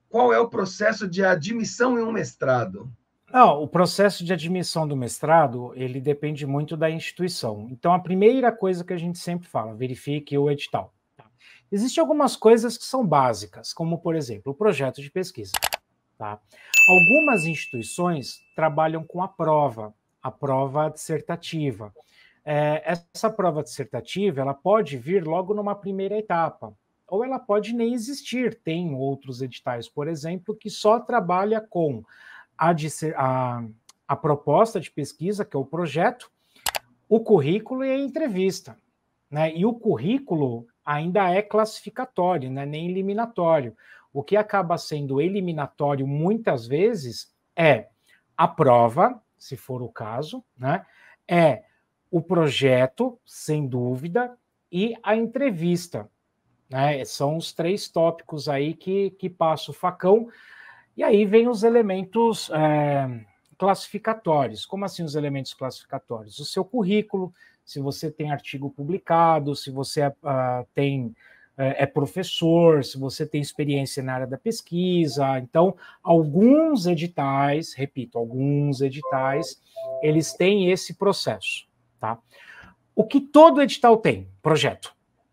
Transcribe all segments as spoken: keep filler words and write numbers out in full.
qual é o processo de admissão em um mestrado? Não, o processo de admissão do mestrado, ele depende muito da instituição. Então, a primeira coisa que a gente sempre fala, verifique o edital. Tá? Existem algumas coisas que são básicas, como, por exemplo, o projeto de pesquisa. Tá? Algumas instituições trabalham com a prova, a prova dissertativa. É, essa prova dissertativa, ela pode vir logo numa primeira etapa, ou ela pode nem existir. Tem outros editais, por exemplo, que só trabalha com A, a, a proposta de pesquisa, que é o projeto, o currículo e a entrevista. Né? E o currículo ainda é classificatório, né? Nem eliminatório. O que acaba sendo eliminatório muitas vezes é a prova, se for o caso, né? É o projeto, sem dúvida, e a entrevista. Né? São os três tópicos aí que, que passa o facão. E aí vem os elementos é, classificatórios. Como assim os elementos classificatórios? O seu currículo, se você tem artigo publicado, se você uh, tem, é, é professor, se você tem experiência na área da pesquisa. Então, alguns editais, repito, alguns editais, eles têm esse processo. Tá? O que todo edital tem? Projeto.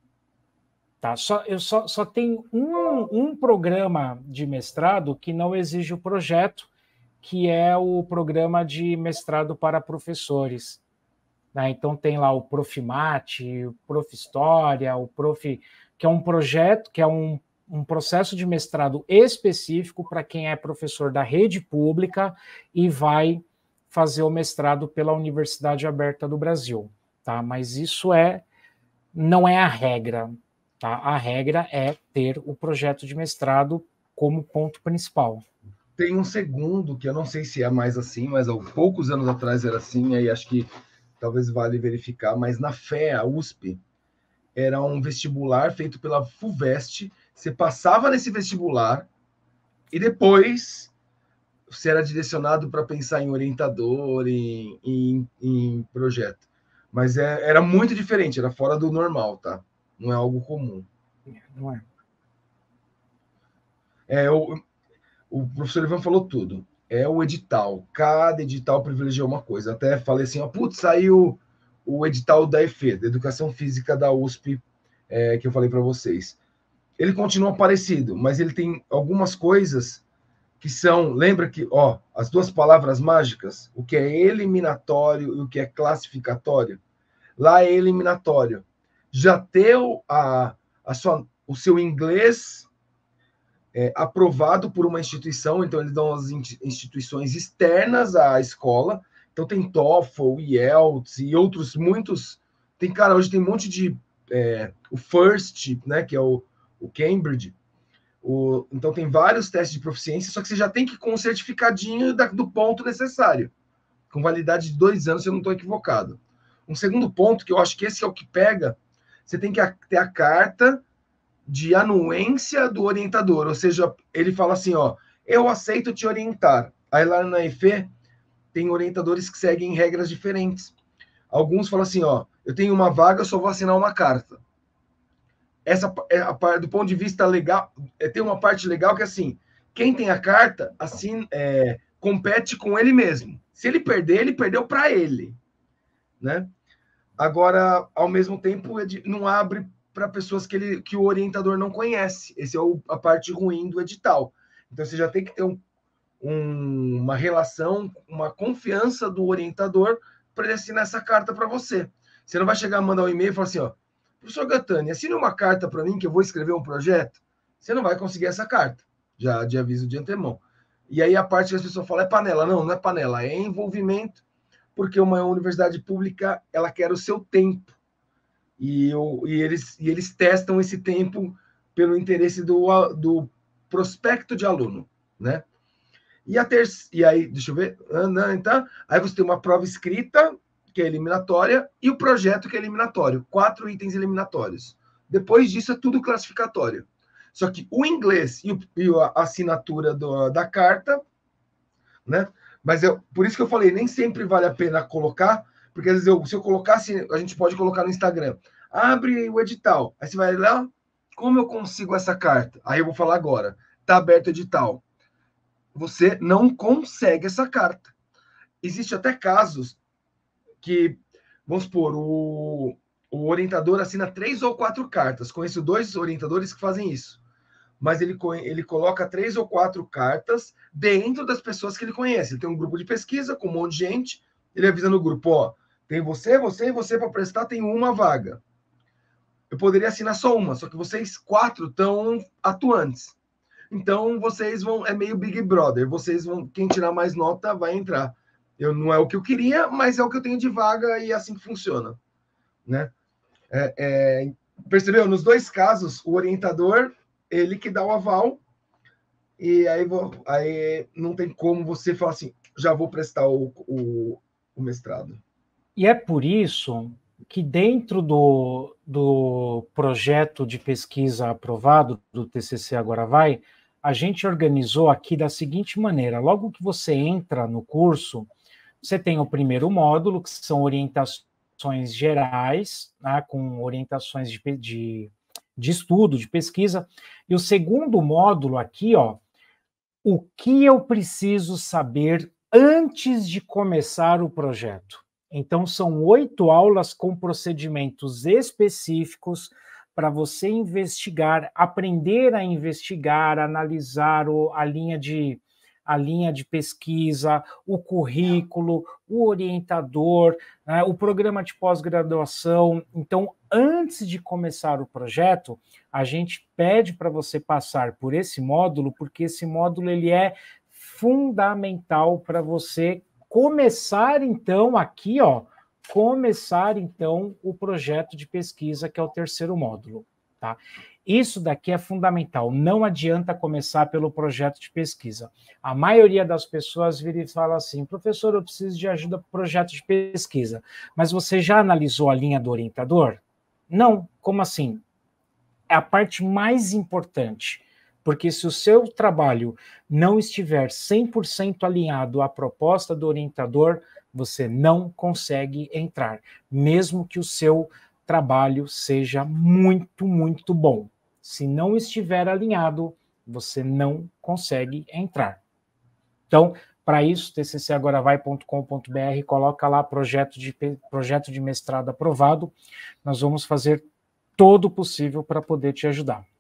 Tá? Só, eu só, só tenho um, um programa de mestrado que não exige o projeto, que é o programa de mestrado para professores. Né? Então tem lá o Profimate, o Prof. História, o Prof. que é um projeto, que é um, um processo de mestrado específico para quem é professor da rede pública e vai fazer o mestrado pela Universidade Aberta do Brasil. Tá? Mas isso é, não é a regra. Tá? A regra é ter o projeto de mestrado como ponto principal. Tem um segundo, que eu não sei se é mais assim, mas há poucos anos atrás era assim, aí acho que talvez vale verificar, mas na F E A, U S P, era um vestibular feito pela FUVEST, você passava nesse vestibular e depois você era direcionado para pensar em orientador, em, em, em projeto. Mas é, era muito diferente, era fora do normal, tá? Não é algo comum. Não é? É, o, o professor Ivan falou tudo. É o edital. Cada edital privilegia uma coisa. Até falei assim, ó, putz, saiu o edital da E F E, da Educação Física da U S P, é, que eu falei para vocês. Ele continua parecido, mas ele tem algumas coisas que são, lembra que, ó, as duas palavras mágicas, o que é eliminatório e o que é classificatório. Lá é eliminatório. Já ter a, a sua, o seu inglês é, aprovado por uma instituição, então eles dão as instituições externas à escola, então tem TOEFL, I E L T S e outros muitos, tem, cara, hoje tem um monte de, é, o FIRST, né, que é o, o Cambridge, o, então tem vários testes de proficiência, só que você já tem que ir com um certificadinho da, do ponto necessário, com validade de dois anos, se eu não estou equivocado. Um segundo ponto, que eu acho que esse é o que pega, você tem que ter a carta de anuência do orientador, ou seja, ele fala assim, ó, eu aceito te orientar. Aí lá na E F E tem orientadores que seguem regras diferentes. Alguns falam assim, ó, eu tenho uma vaga, eu só vou assinar uma carta. Essa é a parte do ponto de vista legal, é, tem uma parte legal que é assim, quem tem a carta assim é, compete com ele mesmo. Se ele perder, ele perdeu para ele, né? Agora, ao mesmo tempo, não abre para pessoas que, ele, que o orientador não conhece. Essa é o, a parte ruim do edital. Então, você já tem que ter um, um, uma relação, uma confiança do orientador para ele assinar essa carta para você. Você não vai chegar a mandar um e-mail e falar assim, ó, professor Gattani, assine uma carta para mim que eu vou escrever um projeto. Você não vai conseguir essa carta, já de aviso de antemão. E aí a parte que as pessoas falam é panela. Não, não é panela, é envolvimento, porque uma universidade pública, ela quer o seu tempo. E, eu, e, eles, e eles testam esse tempo pelo interesse do, do prospecto de aluno, né? E, a ter, e aí, deixa eu ver, então, aí você tem uma prova escrita, que é eliminatória, e o projeto, que é eliminatório. Quatro itens eliminatórios. Depois disso, é tudo classificatório. Só que o inglês e, o, e a assinatura do, da carta, né? Mas eu, por isso que eu falei, nem sempre vale a pena colocar, porque às vezes eu, se eu colocasse, a gente pode colocar no Instagram, abre o edital, aí você vai lá, como eu consigo essa carta? Aí eu vou falar agora, está aberto o edital. Você não consegue essa carta. Existe até casos que, vamos supor, o, o orientador assina três ou quatro cartas. Conheço dois orientadores que fazem isso. Mas ele, ele coloca três ou quatro cartas dentro das pessoas que ele conhece. Ele tem um grupo de pesquisa com um monte de gente, ele avisa no grupo, ó, tem você, você e você para prestar, tem uma vaga. Eu poderia assinar só uma, só que vocês quatro estão atuantes. Então, vocês vão, é meio Big Brother, vocês vão, quem tirar mais nota vai entrar. Eu, não é o que eu queria, mas é o que eu tenho de vaga e é assim que funciona. Né? É, é, percebeu? Nos dois casos, o orientador, ele que dá o aval, e aí, vou, aí não tem como você falar assim, já vou prestar o, o, o mestrado. E é por isso que dentro do, do projeto de pesquisa aprovado do T C C Agora Vai, a gente organizou aqui da seguinte maneira: logo que você entra no curso, você tem o primeiro módulo, que são orientações gerais, né, com orientações de, de, de estudo, de pesquisa, e o segundo módulo aqui, ó, o que eu preciso saber antes de começar o projeto. Então, são oito aulas com procedimentos específicos para você investigar, aprender a investigar, analisar o, a, linha de, a linha de pesquisa, o currículo, o orientador, né, o programa de pós-graduação. Então, antes de começar o projeto, a gente pede para você passar por esse módulo, porque esse módulo ele é fundamental para você começar, então, aqui, ó, começar, então, o projeto de pesquisa, que é o terceiro módulo, tá? Isso daqui é fundamental, não adianta começar pelo projeto de pesquisa. A maioria das pessoas vira e fala assim, professor, eu preciso de ajuda para o projeto de pesquisa, mas você já analisou a linha do orientador? Não, como assim? É a parte mais importante, porque se o seu trabalho não estiver cem por cento alinhado à proposta do orientador, você não consegue entrar, mesmo que o seu trabalho seja muito, muito bom. Se não estiver alinhado, você não consegue entrar. Então, para isso, t c c agora vai ponto com ponto b r, coloca lá projeto de, projeto de mestrado aprovado. Nós vamos fazer todo o possível para poder te ajudar.